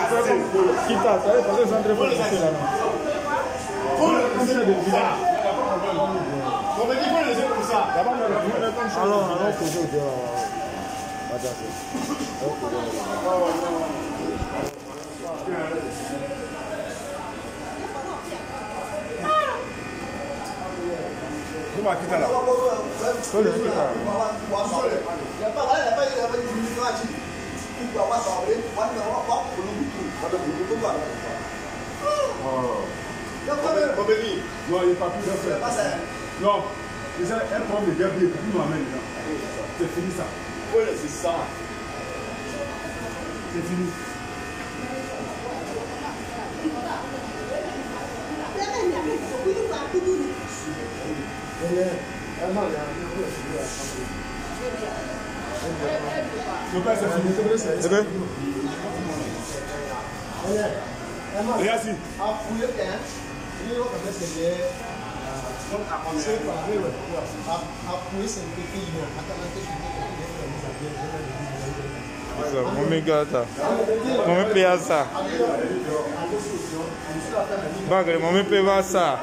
Quitte à ça, parce que les entrées vont rester là. On me dit qu'il faut le laisser comme ça. Alors, poser au dehors. Comment quitter là? Non, il n'est pas plus de faire. Non, c'est un problème de gabier, puis nous amène dedans. C'est fini ça. Oui, c'est ça. C'est fini. Mon père, c'est fini. C'est bien? Regarde ici. Mami gata. Mami paya ça. Bagre, mami paya ça.